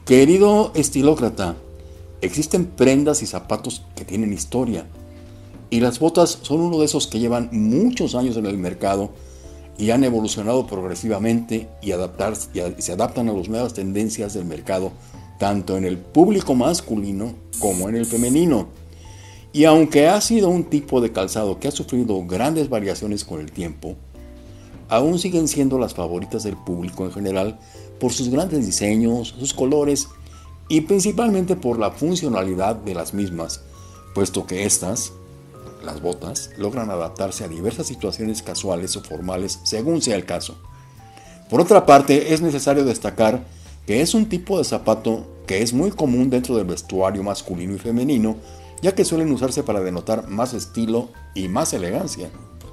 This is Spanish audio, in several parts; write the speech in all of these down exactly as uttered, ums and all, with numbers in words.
Querido estilócrata, existen prendas y zapatos que tienen historia, y las botas son uno de esos que llevan muchos años en el mercado y han evolucionado progresivamente y, adaptarse, y se adaptan a las nuevas tendencias del mercado, tanto en el público masculino como en el femenino. Y aunque ha sido un tipo de calzado que ha sufrido grandes variaciones con el tiempo, aún siguen siendo las favoritas del público en general por sus grandes diseños, sus colores y principalmente por la funcionalidad de las mismas, puesto que estas, las botas, logran adaptarse a diversas situaciones casuales o formales según sea el caso. Por otra parte, es necesario destacar que es un tipo de zapato que es muy común dentro del vestuario masculino y femenino, ya que suelen usarse para denotar más estilo y más elegancia.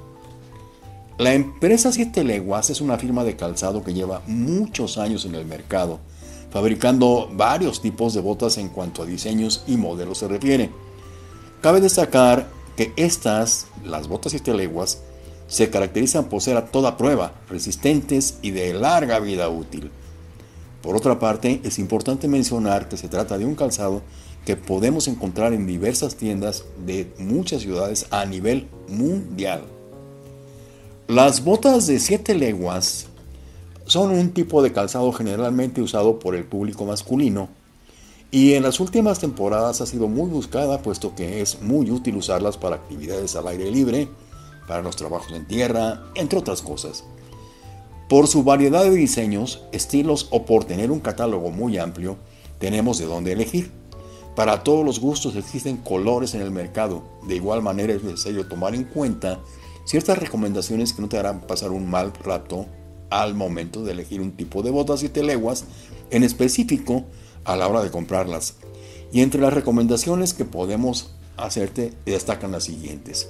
La empresa Siete Leguas es una firma de calzado que lleva muchos años en el mercado, fabricando varios tipos de botas en cuanto a diseños y modelos se refiere. Cabe destacar que estas, las botas Siete Leguas, se caracterizan por ser a toda prueba, resistentes y de larga vida útil. Por otra parte, es importante mencionar que se trata de un calzado que podemos encontrar en diversas tiendas de muchas ciudades a nivel mundial. Las botas de Siete Leguas son un tipo de calzado generalmente usado por el público masculino y en las últimas temporadas ha sido muy buscada, puesto que es muy útil usarlas para actividades al aire libre, para los trabajos en tierra, entre otras cosas. Por su variedad de diseños, estilos o por tener un catálogo muy amplio, tenemos de dónde elegir. Para todos los gustos existen colores en el mercado. De igual manera es necesario tomar en cuenta ciertas recomendaciones que no te harán pasar un mal rato al momento de elegir un tipo de botas Siete Leguas en específico a la hora de comprarlas. Y entre las recomendaciones que podemos hacerte destacan las siguientes: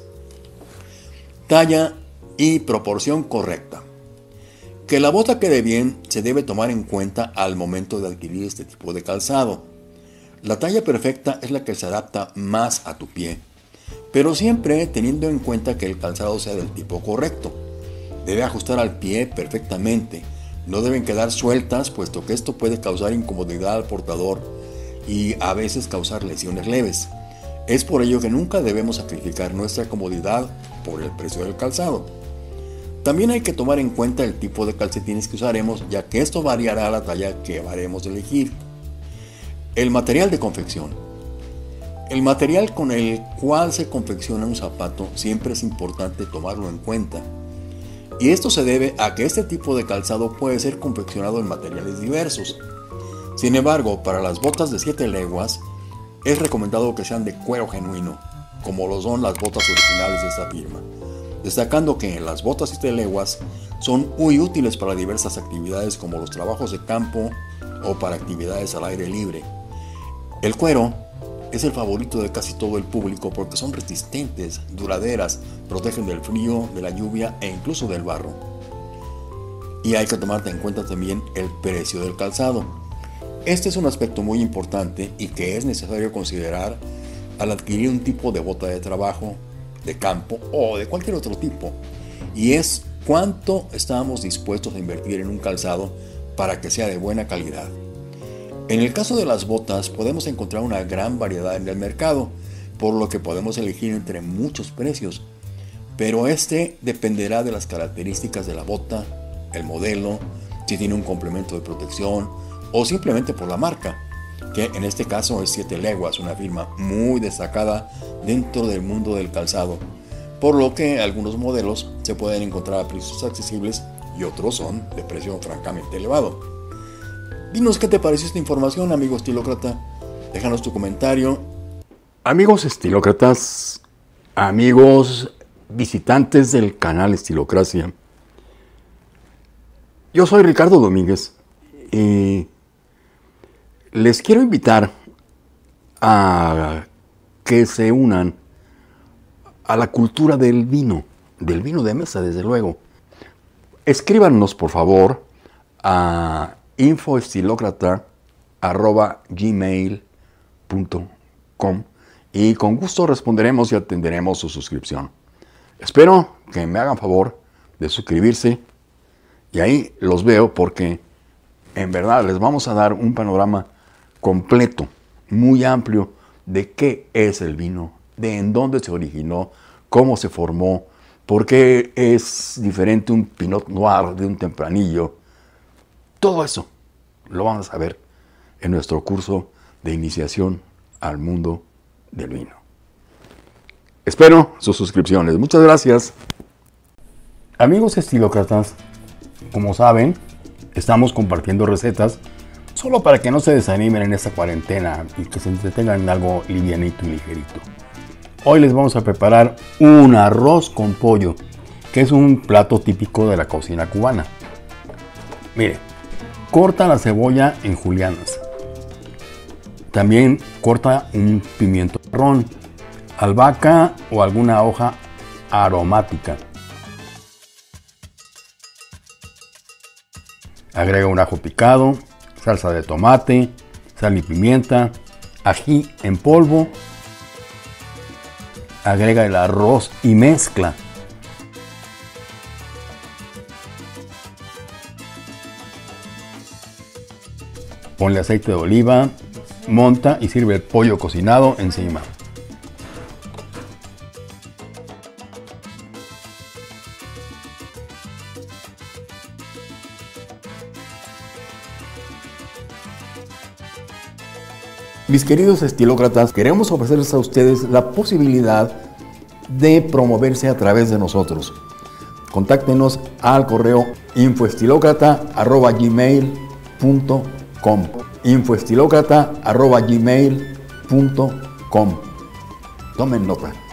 talla y proporción correcta. Que la bota quede bien se debe tomar en cuenta al momento de adquirir este tipo de calzado. La talla perfecta es la que se adapta más a tu pie, pero siempre teniendo en cuenta que el calzado sea del tipo correcto. Debe ajustar al pie perfectamente, no deben quedar sueltas, puesto que esto puede causar incomodidad al portador y a veces causar lesiones leves. Es por ello que nunca debemos sacrificar nuestra comodidad por el precio del calzado. También hay que tomar en cuenta el tipo de calcetines que usaremos, ya que esto variará la talla que haremos de elegir. El material de confección. El material con el cual se confecciona un zapato siempre es importante tomarlo en cuenta. Y esto se debe a que este tipo de calzado puede ser confeccionado en materiales diversos. Sin embargo, para las botas de Siete Leguas es recomendado que sean de cuero genuino, como lo son las botas originales de esta firma, destacando que las botas Siete Leguas son muy útiles para diversas actividades como los trabajos de campo o para actividades al aire libre. El cuero es el favorito de casi todo el público porque son resistentes, duraderas, protegen del frío, de la lluvia e incluso del barro. Y hay que tomar en cuenta también el precio del calzado. Este es un aspecto muy importante y que es necesario considerar al adquirir un tipo de bota de trabajo, de campo o de cualquier otro tipo. Y es cuánto estamos dispuestos a invertir en un calzado para que sea de buena calidad. En el caso de las botas podemos encontrar una gran variedad en el mercado, por lo que podemos elegir entre muchos precios, pero este dependerá de las características de la bota, el modelo, si tiene un complemento de protección o simplemente por la marca, que en este caso es Siete Leguas, una firma muy destacada dentro del mundo del calzado, por lo que algunos modelos se pueden encontrar a precios accesibles y otros son de precio francamente elevado. Dinos qué te pareció esta información, amigo estilócrata. Déjanos tu comentario. Amigos estilócratas, amigos visitantes del canal Estilocracia. Yo soy Ricardo Domínguez y les quiero invitar a que se unan a la cultura del vino, del vino de mesa, desde luego. Escríbanos, por favor, a info estilócrata arroba gmail punto com y con gusto responderemos y atenderemos su suscripción. Espero que me hagan favor de suscribirse y ahí los veo porque en verdad les vamos a dar un panorama completo, muy amplio, de qué es el vino, de en dónde se originó, cómo se formó, por qué es diferente un Pinot Noir de un Tempranillo. Todo eso lo vamos a ver en nuestro curso de iniciación al mundo del vino. Espero sus suscripciones. Muchas gracias. Amigos estilócratas, como saben, estamos compartiendo recetas solo para que no se desanimen en esta cuarentena y que se entretengan en algo livianito y ligerito. Hoy les vamos a preparar un arroz con pollo, que es un plato típico de la cocina cubana. Mire, corta la cebolla en julianas. También corta un pimiento marrón, albahaca o alguna hoja aromática. Agrega un ajo picado, salsa de tomate, sal y pimienta, ají en polvo. Agrega el arroz y mezcla. Ponle aceite de oliva, monta y sirve el pollo cocinado encima. Mis queridos estilócratas, queremos ofrecerles a ustedes la posibilidad de promoverse a través de nosotros. Contáctenos al correo infoestilócrata arroba gmail punto com infoestilócrata arroba gmail punto com. Tomen nota.